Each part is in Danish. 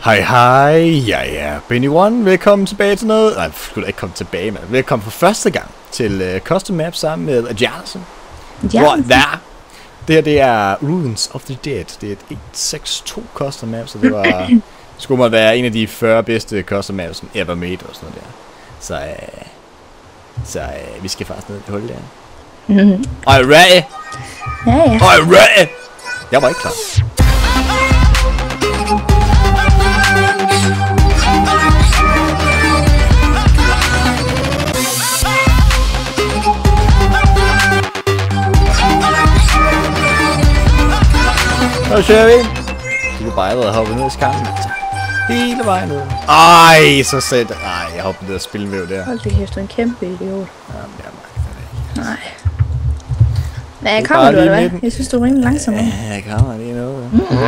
Hej hej, jeg er Benny One. Velkommen tilbage til noget. Nej, skulle da ikke komme tilbage, men velkommen for første gang til Custom Map sammen med Jarlson. Hvor der. Det her, det er Ruins of the Dead. Det er et 1.6.2 Custom Map, så det var skulle man være en af de 40 bedste Custom Maps som ever made og sådan noget der. Så vi skal faktisk ned i hullet der. Are you ready? Ja. Are you ready? Jeg var ikke klar. Nu kører vi. Du kan bare allerede hoppe ned i skammen. Hele vejen ned. Ej, så sæt. Ej, jeg hoppede ned og spille med der. Hold da kæft, en kæmpe idiot. Jamen, jeg magter det ikke. Nej. Men kommer du, eller hvad? Jeg synes, du er rimelig langsom. Ja, jeg kommer lige nu.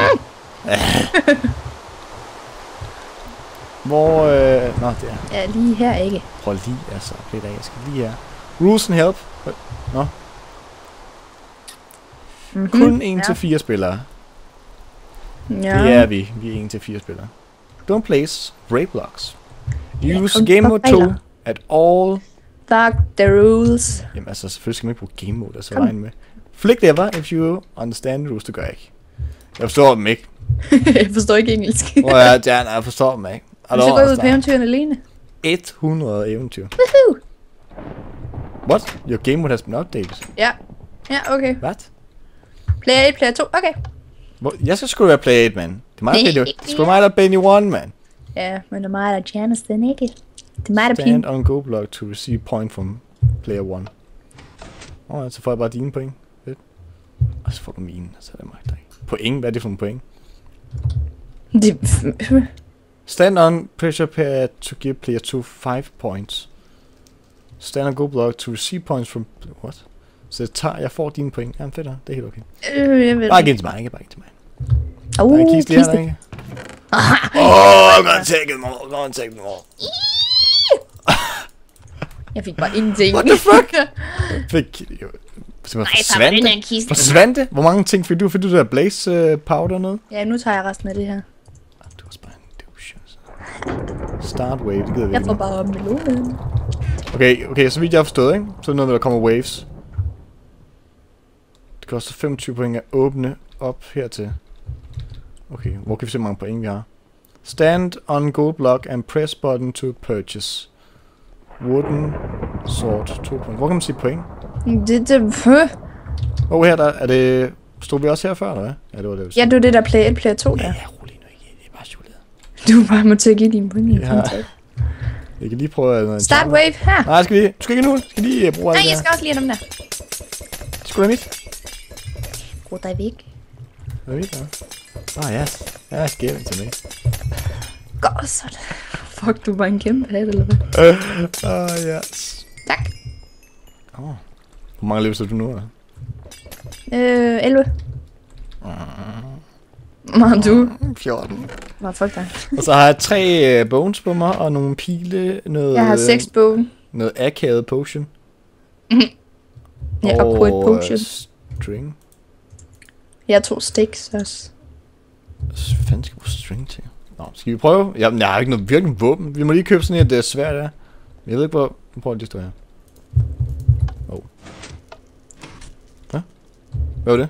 Hvor, nå, det er. Ja, lige her ikke. Prøv lige, altså, Peter, jeg skal lige her. Rules and help. Nå. Kun 1-4 spillere. Ja. Det er vi. Vi er 1-4 spillere. Don't place Brablocks. Use game mode 2 at all. Fuck the rules. Jamen altså, selvfølgelig skal man ikke bruge game mode, altså regne med. Flick ever if you understand the rules, det gør jeg ikke. Jeg forstår dem ikke. Jeg forstår ikke engelsk. Jeg forstår dem ikke. Du skal gå ud på eventyrene alene. 100 eventyr. Woohoo! What? Your game mode has been updated. Ja. Ja, okay. What? Player 1, player 2, okay. Jeg skal sgu være player 1, mand. Det er mig, det er sgu mig, der er Benny One, mand. Ja, men det er mig, der tjener den ikke. Det er mig, der Stand on go block to receive point from player 1. Så får jeg bare dine point. Fedt. Og så får du mine, så er det mig, der ikke. Point? Hvad er det for en point? Stand on pressure pair to give player 2 5 points. Stand on go block to receive points from... What? Så jeg får dine point. Jamen fedt, det er helt okay. Bare giv til mig, ikke? Bare giv til mig. Der er en kiste lige her, ikke? I'm gonna take it more. I'm gonna take it more. Jeg fik bare ingenting. What the fuck? Fik... Forsvandte? Hvor mange ting fik du? Fik du der blaze powder noget? Ja, nu tager jeg resten af det her. Du var bare en douche, altså. Start wave, det gider vi jeg får bare op med lånen. Okay, så vidt jeg har forstået, ikke? Så er det noget, der kommer waves. Det koster 25 point at åbne op hertil. Okay, hvor kan vi se, hvor mange point vi har? Stand on gold block and press button to purchase. Wooden sword, 2 point. Hvor kan man se point? Her der, er det... Stod vi også her før, eller hvad? Ja, det var det. Ja, du er det der player 1, player 2 der. Ja, rolig nu ikke. Det er bare chokolade. Du bare må til at give dine point i Jeg kan lige prøve at... Start wave her. Nej, du skal ikke nu. Skal lige bruge alt. Nej, jeg skal også lige have dem der. Skal du have mit? Gå dig væk. Hvad er mit, ja? Ja, jeg skal give til mig. Godt sådan. Fuck, du er bare en kæmpe hat, eller hvad? Yes. Tak. Hvor mange lever du nu, eller? 11. Hvor har du? 14. Nå, fuck dig. Og så har jeg 3 bones på mig, og nogle pile, noget... Jeg har 6 bone. Noget akavet potion. Ja, awkward potion. String. Jeg har 2 sticks også. Hvad fanden skal vi bruge string til? Nå, skal vi prøve? Jamen, jeg har ikke noget virkelig våben. Vi må lige købe sådan et sværd der. Jeg ved ikke, hvor... Nu prøver jeg lige at stå her. Hvad? Hvad var det?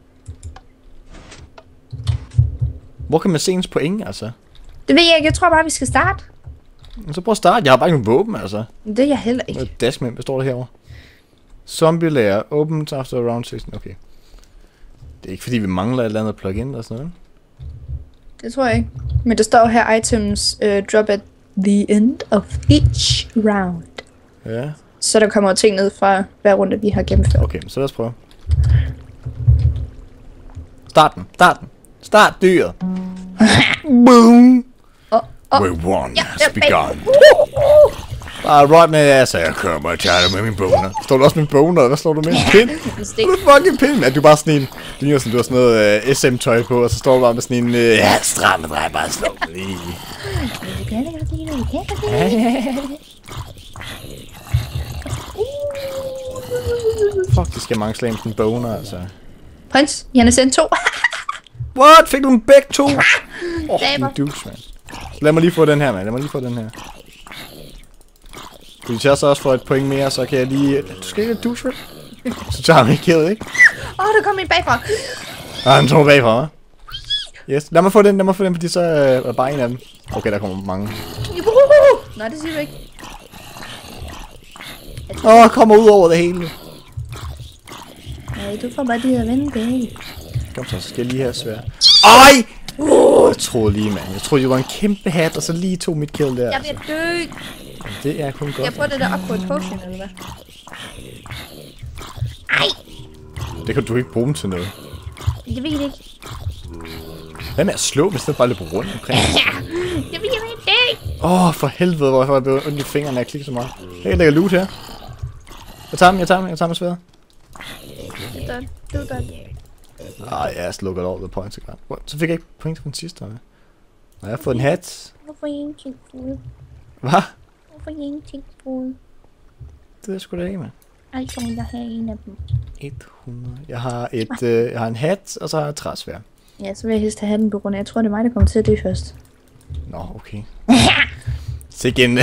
Hvor kan man se ens point, altså? Det ved jeg ikke. Jeg tror bare, vi skal starte. Så prøv at starte. Jeg har bare ikke nogen våben, altså. Det er jeg heller ikke. Dashman, hvad står der herovre? Zombie layer. Opens after around 16. Okay. Det er ikke fordi, vi mangler et eller andet plugin eller sådan noget. Det tror jeg ikke. Men der står her, items drop at the end of each round. Ja. Så der kommer ting ned fra hver runde, vi har gennemført. Okay, så lad os prøve. Start dyret. Boom. Wave 1 has begun. Bare Rodney, altså, jeg kommer og tager med min boner. Står du også med boner? Hvad står du med? En pind? Hvad er fucking pind? Er du bare sådan en... Det ligner sådan, du har sådan noget SM-tøj på, og så står du bare med sådan en... Ja, stramme drej, bare slå lige. Fuck, det skal mange slag med sådan en boner, altså. Prins, jeg har sendt 2. What? Fik du dem begge to? Åh, en douche, man. Lad mig lige få den her, mand. Lad mig lige få den her. Hvis jeg så også får et point mere, så kan jeg lige... Du skal ikke douche, vel? Så tager han ikke kædet, ikke? Der kom en bagfra. Han tog bagfra, hva'? Yes. Lad mig få den, fordi så er der bare en af dem. Okay, der kommer mange. Nej, det siger du ikke. Kommer ud over det hele. Nej, du får bare de her vente. Kom så skal jeg lige have svær. Ej! Jeg troede lige, mand. Jeg troede, det var en kæmpe hat, og så lige tog mit kill der. Jeg bliver død. Det er kun godt. Jeg prøver det der upward potion, eller hvad? Ej! Det kan du ikke bruge dem til noget. Jeg ved det ikke. Hvad med at slå, hvis det bare løber rundt omkring? Jeg ved det ikke. For helvede, hvorfor jeg blev ondt i fingrene, jeg klikker så meget. Hey, jeg lægger loot her. Jeg tager med sværet. Du er done. Jeg slukker over the points again. Så fik jeg ikke point for den sidste, eller? Jeg har fået en hat. Hvorfor ingenting fuld? Hvad? Hvorfor ingenting fuld? Det er sgu da ikke, mand. Altså, jeg har en af dem. 100. Jeg har en hat, og så har jeg et træsværd. Ja, så vil jeg helst have hatten på grund af, jeg tror, det er mig, der kommer til at dø først. Nå, okay. Så igen...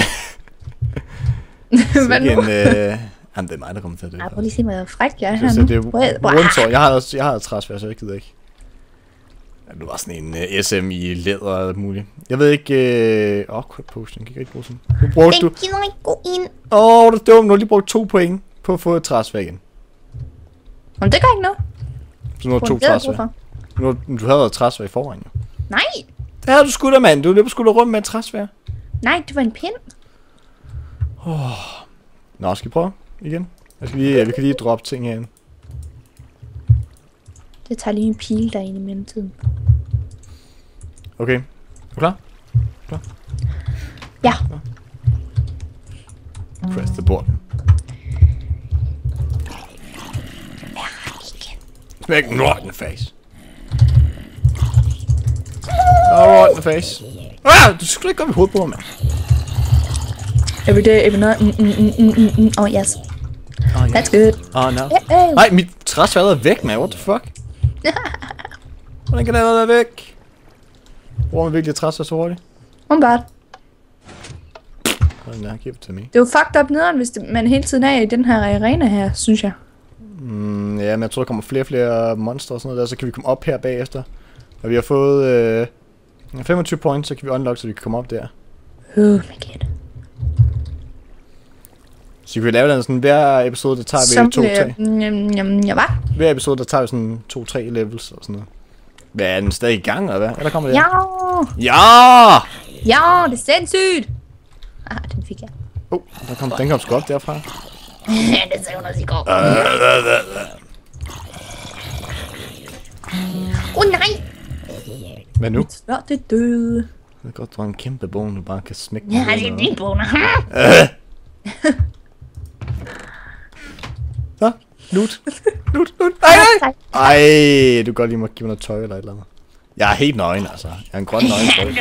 Jamen, det er mig, der kommer til at dø. Prøv lige at se, hvor fræk jeg er her nu. Det er rundt, jeg har et træsværd, så jeg gider ikke. Det var sådan en SM i læder og alt muligt. Jeg ved ikke... quick potion, kan jeg ikke bruge sådan. Nu brugte du... Den gider ikke gå ind. det er dumt. Nu har lige brugt 2 point på at få et træsværd igen. Men det gør ikke noget. Så nu har 2 træsværd. Du havde et træsværd i forvejen, jo. Nej. Det havde du sgu da, mand. Du løber sgu da rundt med et træsværd. Nej, det var en pind. Nå, skal vi prøve igen? Vi kan lige droppe ting herinde. Det tager lige en pil derinde i mellemtiden. Okay. Er du klar? Ja. Press the button. Smack den right in the face. Right in the face. Du skal ikke gå i hovedet på mig, mand. Every day, every night. Oh, yes. That's good. No. Nej, mit træsværd er væk, man. What the fuck? Hvordan kan det være væk? Hvor er man virkelig træsværd så hurtigt? Bare. Nej, giv det til mig. Det er jo fucked up nederen, hvis man hele tiden er i den her arena her, synes jeg. Ja, men jeg tror, der kommer flere og flere monster og sådan noget der, så kan vi komme op her bagefter. Og vi har fået 25 points, så kan vi unlock, så vi kan komme op der. Oh my god. Så vi kan lave den sådan, hver episode, der tager vi 2-3. Ja, hvad? Hver episode, der tager vi sådan 2-3 levels og sådan noget. Hvad er den stadig i gang, eller hvad? Eller kommer det? Ja! Ja! Ja, det er sindssygt! Den fik jeg. Den kom sgu op derfra. Det sagde hun også i går. Nej! Hvad nu? Snart det døde. Det er godt, du har en kæmpe bone, du bare kan smække. Ja, det er din bone. Så, loot. Nej! Ej, du kan godt lige må give mig noget tøj eller et eller andet. Jeg er helt nøgen, altså. Jeg er en grøn nøgen tøj.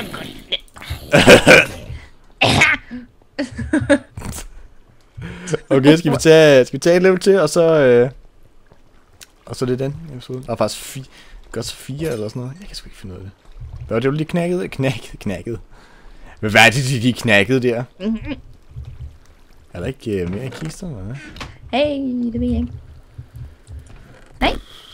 Okay, skal vi tage et level til, og så det er den episode. Der er faktisk godt så 4 eller sådan noget. Jeg kan sgu ikke finde ud af det. Hvad var det, du lige knækket? Hvad er det, de knækkede der? Er der ikke mere i kisterne, eller hvad? Hey, det ved jeg ikke. Nej.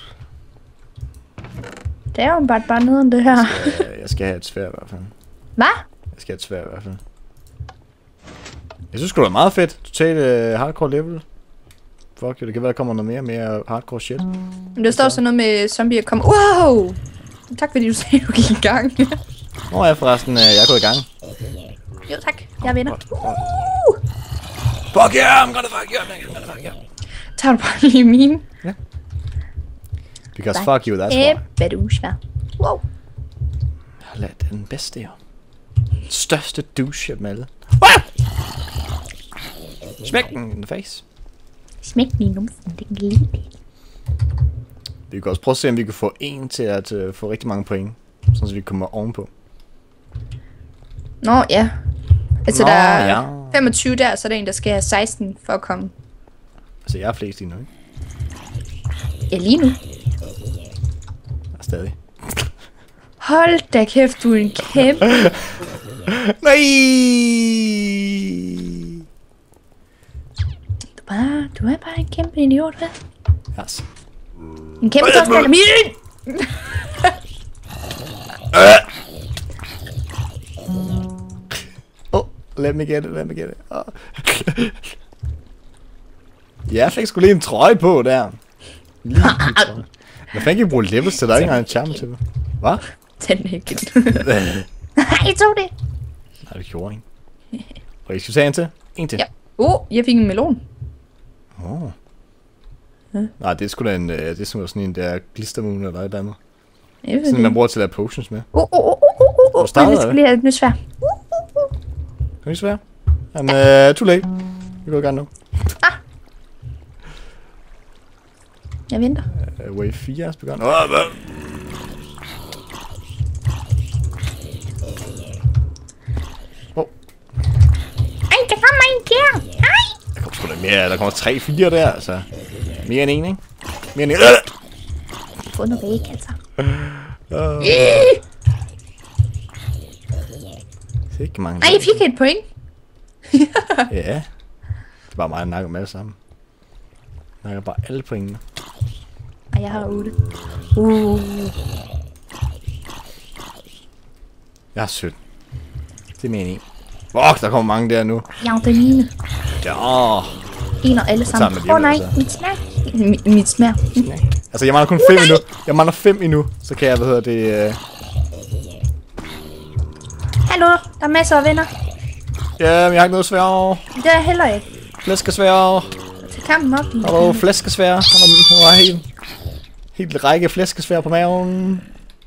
Det er jo bare nede om det her. Jeg skal have et sværd i hvert fald. Hvad? Jeg skal have et sværd i hvert fald. Jeg synes det var meget fedt. Totalt hardcore level. Fuck, det kan være, der kommer noget mere hardcore shit. Men der står sådan noget med zombier kommer. Wow! Tak fordi du sagde, du gik i gang. Nå ja, forresten, jeg er gået i gang. Jo tak, jeg vinder. Fuck yeah, I'm gonna fuck you. Tager du bare lige mine? Ja. Because fuck you, that's why. Badusha. Wow. Jeg har lært den bedste, jo. Største douche af dem alle. Smæk den in the face. Smæk den i numsen, det kan lide det. Vi kan også prøve at se, om vi kan få en til at få rigtig mange point. Sådan så vi kommer ovenpå. Nå, ja. Altså, der er 25 der, så er der en, der skal have 16 for at komme. Altså, jeg er flest lige nu, ikke? Ja, lige nu. Ja, stadig. Hold da kæft, du er en kæmpe. Nej! Du er bare en kæmpe idiot, hvad? Yes. En kæmpe tostal af min! Let me get it. Jeg fik sgu lige en trøje på der. Hvad fanden kan I bruge levels til? Der er ikke engang en charme til det. Hvad? Den ikke. Nej, jeg tog det. Nej, det gjorde ikke. Og I skal tage en til? En til? Ja. Jeg fik en melon. Nej, det er sgu da en, det er sådan en der glistermoon eller et eller andet. Sådan man bruger til at lave potions med. Det skal lige have et nyt svær. Kan vi svære? Jamen, too late. Vi går i gang nu. Jeg venter. Wave 4 er begyndt. Ej, der kommer en der. Hej. Der kommer sgu da mere. Der kommer 3-4 der, altså. Mere end en, ikke? Mere end en. Få noget væk, altså. Ikke mange. Ej, jeg fik et point. Ja. Det er bare mig, der nakker med alle sammen. Jeg nakker bare alle pointene. Ej, jeg har 8. Jeg har 17. Det er mere end en. Der kommer mange der nu. Ja, det er mine. Ja. En og alle sammen. Nej, mit smær. Mit smær. Altså, jeg mangler kun 5 endnu. Jeg mangler 5 endnu. Så kan jeg, Hallo, der er masser af venner. Ja, men jeg har ikke noget svær. Det er heller ikke. Flæskesvær. Til kampen op. Hallo, flæskesvær. Der var helt række flæskesvær på maven.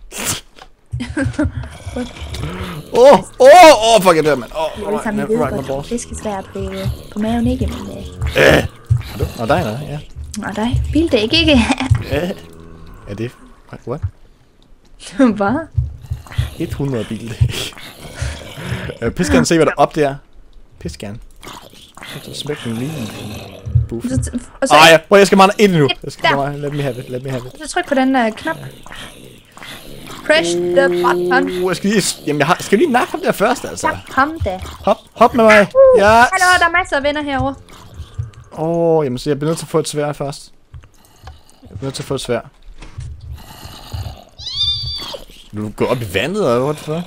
Fuck jeg dør, mand. Alle sammen ved godt, flæskesvær på maven ikke, men... Nå, dig, ja. Nå, dig. Bildæk, ikke? Er det... What? Hvad? 100 bildæk. Pis gerne se, hvad der er op der. Pis gerne. Så smæk den lige. Buff. Ja. Jeg skal mangle 1 endnu. Let me have it. Så tryk på den knap. Press the button. Jeg skal lige... Jamen, skal lige nakke ham der først, altså. Tap ham da. Hop med mig. Ja. Hallo, der er masser af venner herovre. Jamen, så jeg bliver nødt til at få et sværd først. Du går op i vandet, eller hvad for?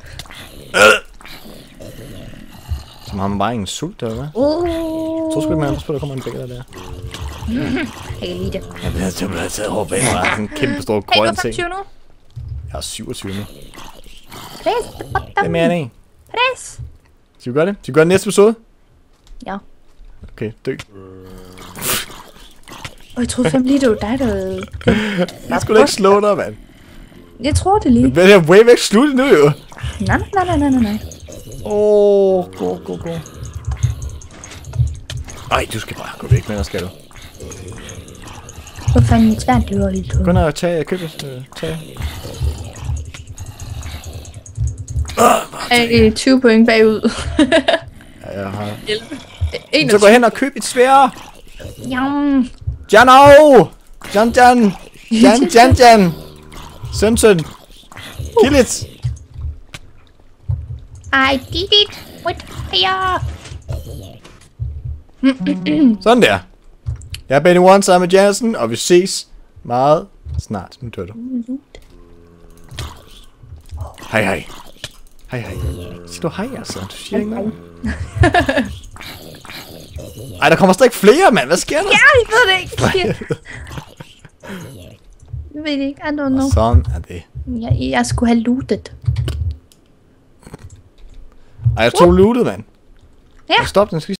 Som har man bare ingen sult, eller hvad? Så skulle man også på, at der kommer en bækker der. Jeg kan lide det. Jeg bliver simpelthen taget over bag mig. Sådan en kæmpe stor grøn ting. Nu? Jeg har 27 nu. Press the button. Det er mere end en. Press. Skal vi gøre det? Skal vi gøre det næste episode? Ja. Okay, dø. Jeg troede fandme lige, det var dig, der... Jeg skulle da ikke slå dig, mand. Jeg tror det lige. Men det er way væk slut nu, jo. Nej. Gå. Ej, du skal bare gå væk med, skal du. Hvor fanden svært det var lige på. Gå ned og køb det. Jeg er 20 point bagud. Ja, jeg har... 11. Så gå hen og køb et sværd. Jam. Jano! Jan. Søn. Kill it. I did it with fire. Sådan der. Jeg er Benny One sammen med Jansen, og vi ses meget snart. Nu dør du. Hej. Siger du hej, altså? Du siger ikke noget. Ej, der kommer stadig flere, mand. Hvad sker der? Ja, jeg ved det ikke. Jeg ved det ikke. I don't know. Sådan er det. Jeg skulle have lootet. Ej, jeg tog lootet, mand. Ja. Stop den.